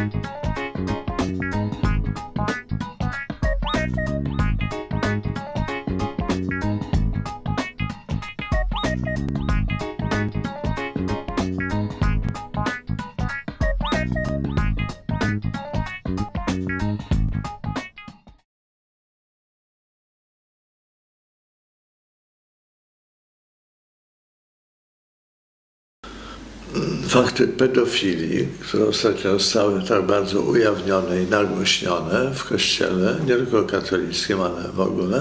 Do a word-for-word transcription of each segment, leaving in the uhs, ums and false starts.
Fakty pedofilii, które ostatnio zostały tak bardzo ujawnione i nagłośnione w Kościele, nie tylko katolickim, ale w ogóle,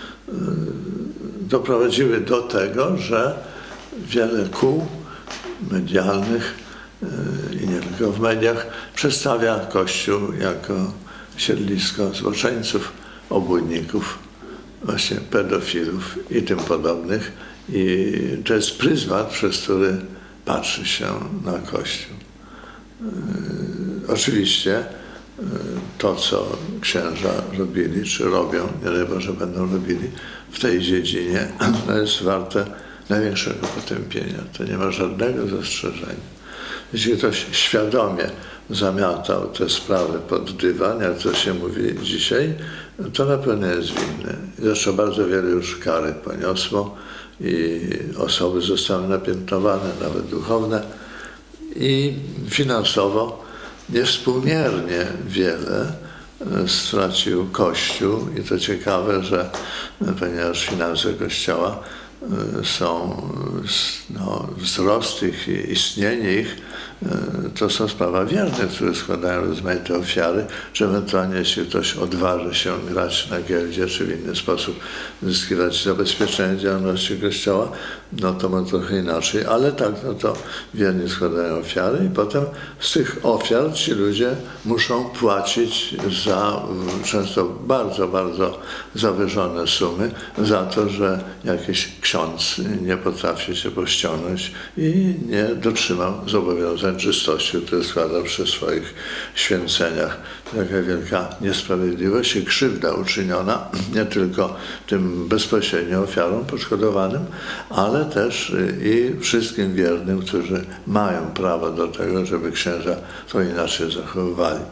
doprowadziły do tego, że wiele kół medialnych i nie tylko w mediach przedstawia Kościół jako siedlisko zboczeńców, obłudników, właśnie pedofilów i tym podobnych. I to jest pryzmat, przez który patrzy się na Kościół. Yy, oczywiście yy, to, co księża robili, czy robią, nie daj Boże, będą robili w tej dziedzinie, to jest warte największego potępienia. To nie ma żadnego zastrzeżenia. Jeśli ktoś świadomie zamiatał te sprawy pod dywan, jak to się mówi dzisiaj, to na pewno jest winny. Zresztą bardzo wiele już kary poniosło i osoby zostały napiętnowane, nawet duchowne, i finansowo niewspółmiernie wiele stracił Kościół. I to ciekawe, że ponieważ finanse Kościoła są, no, wzrost ich i istnienie ich, to są sprawa wiernych, które składają rozmaite ofiary, czy ewentualnie jeśli ktoś odważy się grać na giełdzie, czy w inny sposób zyskiwać zabezpieczenie działalności Kościoła, no to ma trochę inaczej, ale tak, no to wierni składają ofiary i potem z tych ofiar ci ludzie muszą płacić za często bardzo, bardzo zawyżone sumy za to, że jakiś ksiądz nie potrafi się pościągnąć i nie dotrzymał zobowiązań czystości, które składał przy swoich święceniach. Taka wielka niesprawiedliwość i krzywda uczyniona nie tylko tym bezpośrednio ofiarom poszkodowanym, ale też i wszystkim wiernym, którzy mają prawo do tego, żeby księża to inaczej zachowywali.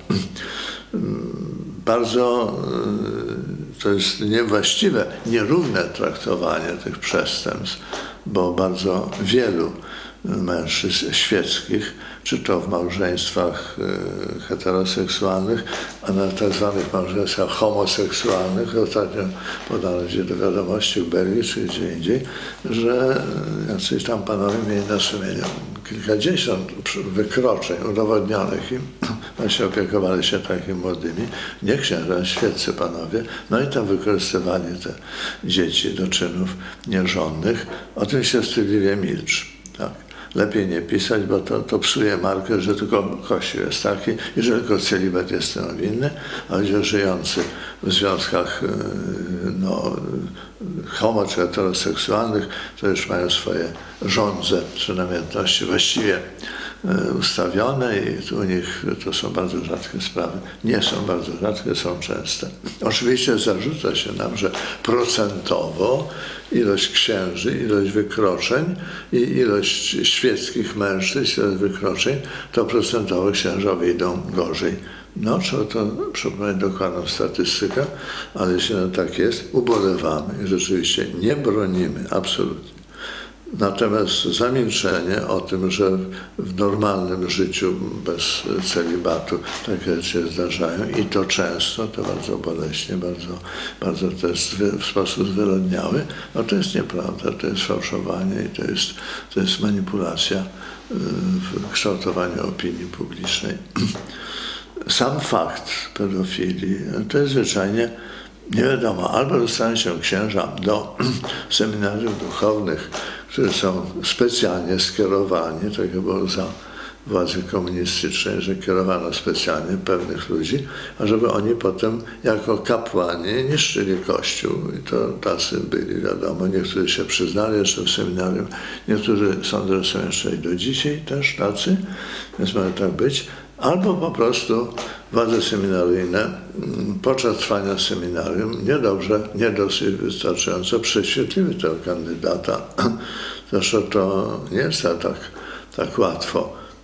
Bardzo to jest niewłaściwe, nierówne traktowanie tych przestępstw, bo bardzo wielu mężczyzn świeckich, czy to w małżeństwach heteroseksualnych, a na tak zwanych małżeństwach homoseksualnych, ostatnio podano gdzie do wiadomości w Belgii, czy gdzie indziej, że jacyś tam panowie mieli na sumieniu kilkadziesiąt wykroczeń udowodnionych im, właśnie opiekowali się takimi młodymi, nie księża, świeccy panowie, no i tam wykorzystywali te dzieci do czynów nierządnych. O tym się wstydliwie milczy. Tak. Lepiej nie pisać, bo to, to psuje markę, że tylko Kościół jest taki i że tylko celibat jest temu winny, a ludzie żyjący w związkach no, homo czy heteroseksualnych to już mają swoje żądze czy namiętności właściwie ustawione i u nich to są bardzo rzadkie sprawy. Nie są bardzo rzadkie, są częste. Oczywiście zarzuca się nam, że procentowo ilość księży, ilość wykroczeń i ilość świeckich mężczyzn, ilość wykroczeń, to procentowo księża wyjdą gorzej. No, trzeba to przypomnieć dokładną statystykę, ale jeśli no tak jest, ubolewamy i rzeczywiście nie bronimy absolutnie. Natomiast zamilczenie o tym, że w normalnym życiu bez celibatu takie rzeczy zdarzają i to często, to bardzo boleśnie, bardzo, bardzo to jest w sposób zwyrodniały, no to jest nieprawda, to jest fałszowanie i to jest, to jest manipulacja w kształtowaniu opinii publicznej. Sam fakt pedofilii to jest zwyczajnie nie wiadomo, albo dostaną się księża do seminariów duchownych, które są specjalnie skierowani, tak jak było za władzy komunistycznej, że kierowano specjalnie pewnych ludzi, ażeby oni potem jako kapłani niszczyli Kościół. I to tacy byli, wiadomo, niektórzy się przyznali jeszcze w seminarium, niektórzy sądzę, że są jeszcze i do dzisiaj też tacy, więc może tak być. Albo po prostu władze seminaryjne podczas trwania seminarium niedobrze, nie dosyć wystarczająco prześwietliły tego kandydata. Zresztą to nie jest tak, tak łatwo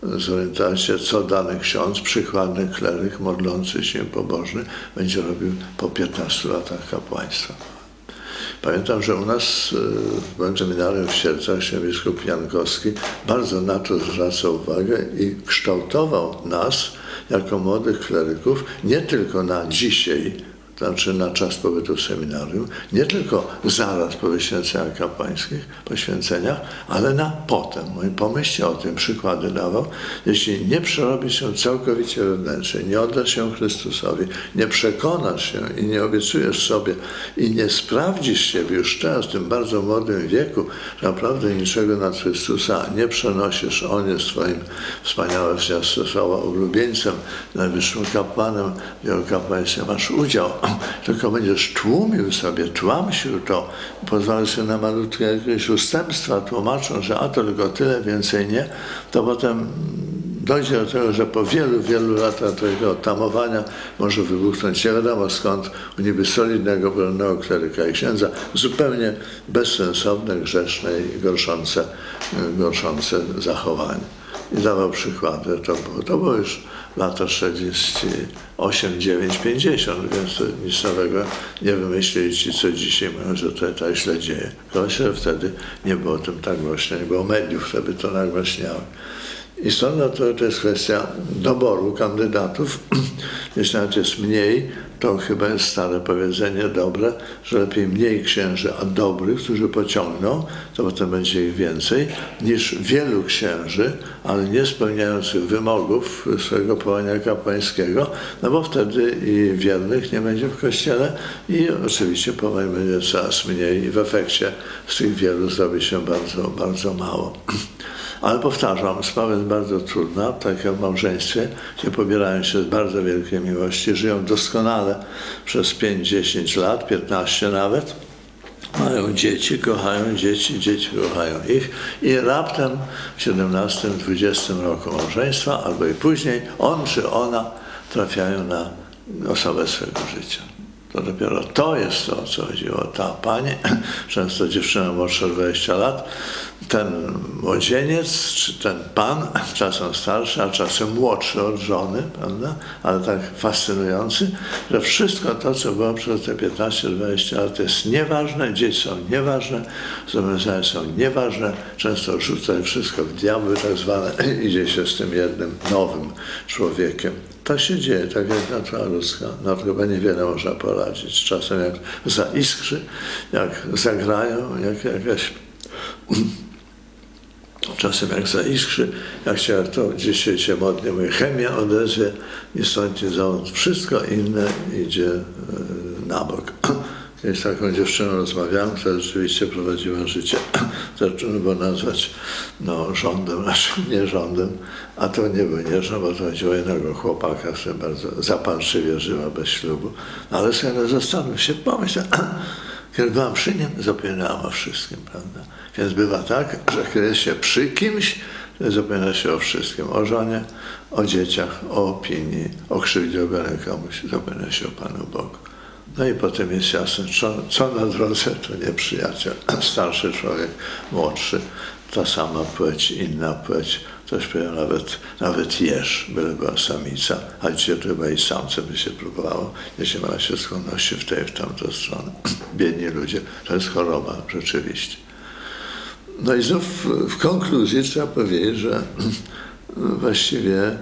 zorientować się, co dany ksiądz, przykładny kleryk, modlący się, pobożny, będzie robił po piętnastu latach kapłaństwa. Pamiętam, że u nas w seminarium w Sierdzach się biskup Jankowski bardzo na to zwracał uwagę i kształtował nas jako młodych kleryków nie tylko na dzisiaj, to znaczy na czas pobytu w seminarium, nie tylko zaraz po wyświęceniach kapłańskich, poświęceniach, ale na potem. Pomyślcie o tym, przykłady dawał. Jeśli nie przerobisz się całkowicie wewnętrznie, nie oddasz się Chrystusowi, nie przekonasz się i nie obiecujesz sobie i nie sprawdzisz siebie już teraz w tym bardzo młodym wieku, że naprawdę niczego nad Chrystusa nie przenosisz, On jest Twoim wspaniałym słowa ulubieńcem, najwyższym kapłanem, w jego kapłaństwie masz udział, tylko będziesz tłumił sobie, tłamsił to, pozwalasz sobie na malutkie jakieś ustępstwa, tłumaczą, że a to tylko tyle, więcej nie, to potem dojdzie do tego, że po wielu, wielu latach tego tamowania może wybuchnąć nie wiadomo skąd u niby solidnego, pełnego kleryka i księdza zupełnie bezsensowne, grzeszne i gorszące, gorszące zachowanie. I dawał przykłady, to było, to było już lata czterdziesty osiem, dziewięć, pięćdziesiąt, więc to nic nowego nie wymyślili ci, co dzisiaj mówią, że to tak źle dzieje. Tylko się wtedy nie było o tym tak głośno, nie było mediów, które by to nagłaśniały. I stąd no to, to jest kwestia doboru kandydatów. Jeśli nawet jest mniej, to chyba jest stare powiedzenie dobre, że lepiej mniej księży, a dobrych, którzy pociągną, to potem będzie ich więcej, niż wielu księży, ale nie spełniających wymogów swojego powołania kapłańskiego, no bo wtedy i wiernych nie będzie w Kościele i oczywiście powołań będzie coraz mniej i w efekcie z tych wielu zrobi się bardzo, bardzo mało. Ale powtarzam, sprawa jest bardzo trudna, tak jak w małżeństwie, gdzie pobierają się z bardzo wielkiej miłości, żyją doskonale przez pięć, dziesięć lat, piętnaście nawet, mają dzieci, kochają dzieci, dzieci kochają ich i raptem w siedemnastym, dwudziestym roku małżeństwa, albo i później, on czy ona trafiają na osobę swojego życia. To dopiero to jest to, o co chodziło. Ta pani, często dziewczyna młodsza dwadzieścia lat, ten młodzieniec, czy ten pan, czasem starszy, a czasem młodszy od żony, prawda? Ale tak fascynujący, że wszystko to, co było przez te piętnaście dwadzieścia lat, jest nieważne, dzieci są nieważne, zobowiązania są nieważne, często rzucaj wszystko w diabły tak zwane, idzie się z tym jednym nowym człowiekiem. Tak się dzieje, tak jak natura ludzka. No to chyba niewiele można poradzić. Czasem jak zaiskrzy, jak zagrają, jak jakaś... Czasem jak zaiskrzy, jak się to dzisiaj się modnie mówi, chemia odezwie i stąd i zowąd. Wszystko inne idzie na bok. Kiedyś z taką dziewczyną rozmawiałem, która rzeczywiście prowadziła życie, to trudno było nazwać no, rządem, raczej nie rządem, a to nie był nie rząd, bo to chodziło o jednego chłopaka, który bardzo zapatrzliwie żyła bez ślubu. Ale sobie zastanów się, pomyśl, kiedy byłam przy nim, zapominałam o wszystkim, prawda? Więc bywa tak, że kiedy jest się przy kimś, to zapomina się o wszystkim, o żonie, o dzieciach, o opinii, o krzywdzie robione komuś, zapomina się o Panu Bogu. No i potem jest jasne, co, co na drodze to nie przyjaciel. Starszy człowiek, młodszy, ta sama płeć, inna płeć. Ktoś powiedział nawet, nawet jeż, byle była samica, a dzisiaj to chyba i samce by się próbowało, jeśli ma się skłonności w tej, w tamtą stronę. Biedni ludzie, to jest choroba rzeczywiście. No i znów w konkluzji trzeba powiedzieć, że właściwie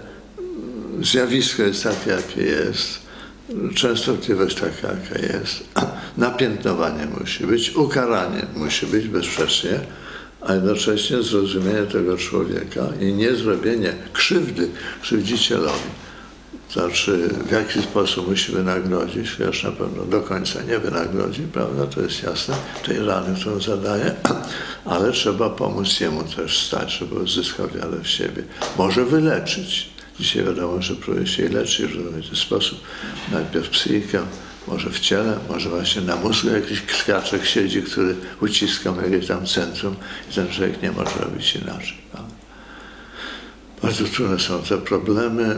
zjawisko jest takie, jakie jest. Częstotliwość taka, jaka jest. Napiętnowanie musi być, ukaranie musi być bezsprzecznie, a jednocześnie zrozumienie tego człowieka i nie zrobienie krzywdy krzywdzicielowi. Znaczy, w jaki sposób musi wynagrodzić, chociaż na pewno do końca nie wynagrodzi, prawda, to jest jasne, tej rany, którą zadaje, ale trzeba pomóc jemu też stać, żeby uzyskał wiarę w siebie. Może wyleczyć. Dzisiaj wiadomo, że próbuje się jej leczyć w różny sposób. Najpierw psychikę, może w ciele, może właśnie na mózgu jakiś krwiaczek siedzi, który uciska jakieś tam centrum i ten człowiek nie może robić inaczej. Prawda? Bardzo trudne są te problemy,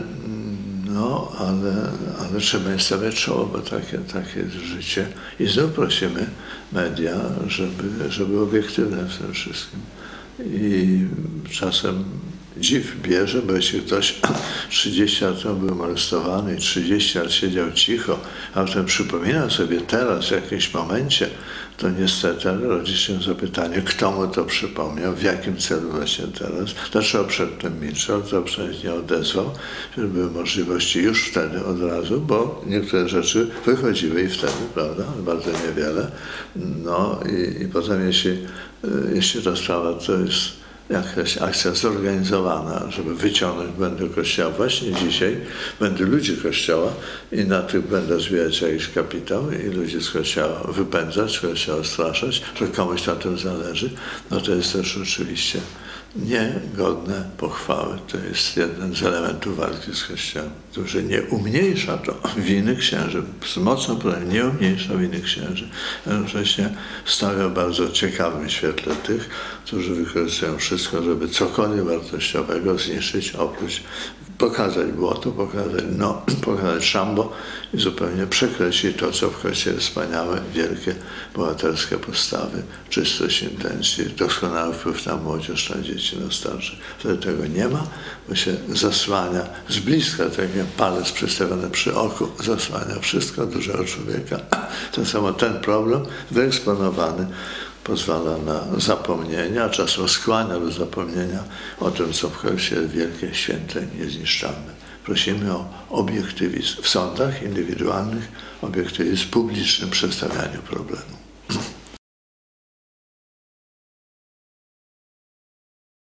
no ale, ale trzeba im stawiać czoło, bo takie, takie jest życie. I znów prosimy media, żeby, żeby obiektywne w tym wszystkim. I czasem dziw bierze, bo jeśli ktoś trzydzieści lat temu był molestowany i trzydzieści lat siedział cicho, a potem przypomina sobie teraz w jakimś momencie, to niestety rodzi się zapytanie, kto mu to przypomniał, w jakim celu właśnie teraz, dlaczego przedtem milczał, to przecież nie odezwał, żeby były możliwości już wtedy od razu, bo niektóre rzeczy wychodziły i wtedy, prawda, bardzo niewiele. No i, i potem jeśli, jeśli ta sprawa to jest jakaś akcja zorganizowana, żeby wyciągnąć błędy Kościoła. Właśnie dzisiaj będę ludzi Kościoła i na tych będę zbierać jakiś kapitał i ludzi z Kościoła wypędzać, Kościoła straszać, że komuś na tym zależy, no to jest też oczywiście niegodne pochwały. To jest jeden z elementów walki z Kościołem, który nie umniejsza to winy księży. Z mocą powiem, nie umniejsza winy księży. Jednocześnie stawia bardzo ciekawym świetle tych, którzy wykorzystują wszystko, żeby cokolwiek wartościowego zniszczyć, oprócz pokazać błoto, pokazać no, pokazać szambo i zupełnie przekreślić to, co w Kościele wspaniałe, wielkie, bohaterskie postawy, czystość intencji, doskonały wpływ na młodzież, na dzieci, na starszych. Wtedy tego nie ma, bo się zasłania z bliska, tak jak palec przystawiony przy oku, zasłania wszystko dużego człowieka. Ten samo ten problem wyeksponowany pozwala na zapomnienie, a czasem skłania do zapomnienia o tym, co w Kościele wielkie, święte, niezniszczalne. Prosimy o obiektywizm w sądach indywidualnych, obiektywizm w publicznym przedstawianiu problemu.